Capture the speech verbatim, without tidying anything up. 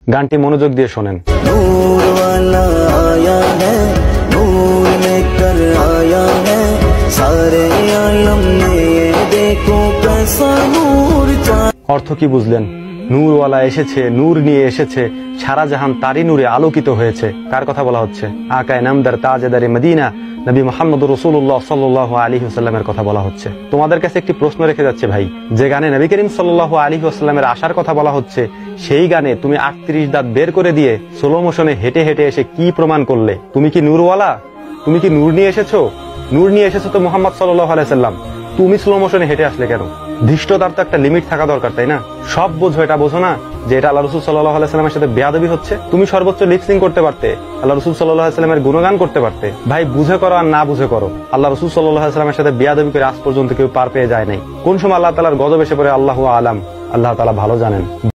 গানটি মনোযোগ দিয়ে শোনেন। অর্থ কি বুঝলেন? নূরওয়ালা এসেছে, নূর নিয়ে এসেছে, সারা জাহান তারই নূরে আলোকিত হয়েছে। কার কথা বলা হচ্ছে? আকায়ে নামদার তাজেদারে মদিনা নবী মুহাম্মদ রাসূলুল্লাহ সাল্লাল্লাহু আলাইহি ওয়াসাল্লামের কথা বলা হচ্ছে। তোমাদের কাছে একটি প্রশ্ন রেখে যাচ্ছে ভাই, যে গানে নবী করিম সাল্লাল্লাহু আলাইহি ওয়াসাল্লামের আসার কথা বলা হচ্ছে, সেই গানে তুমি আটত্রিশ দাঁত বের করে দিয়ে স্লো মোশনে হেঁটে হেঁটে এসে কি প্রমাণ করলে? তুমি কি নূরওয়ালা? তুমি কি নূর নিয়ে এসেছো? নূর নিয়ে এসেছো তো মুহাম্মদ সাল্লাল্লাহু আলাইহি ওয়াসাল্লাম। তুমি স্লো মোশনে হেঁটে আসলে কেন? ধৃষ্টতার তো একটা লিমিট থাকা দরকার, তাই না? সব বোঝো, এটা বোঝো না যে এটা আল্লাহ রাসূল সাল্লাল্লাহু আলাইহি ওয়াসাল্লামের সাথে বেয়াদবি হচ্ছে? তুমি সর্বোচ্চ লিপসিং করতে পারতে, আল্লাহ রাসূল সাল্লাল্লাহু আলাইহি ওয়াসাল্লামের গুণগান করতে পারতে। ভাই, বুঝে করো আর না বুঝে করো, আল্লাহ রাসূল সাল্লাল্লাহু আলাইহি ওয়াসাল্লামের সাথে বেয়াদবি করে আজ পর্যন্ত কেউ পার পেয়ে যায় নাই। কোন সময় আল্লাহ তাআলার গজব এসে পড়ে আল্লাহু আলাম, আল্লাহ তাআলা ভালো জানেন।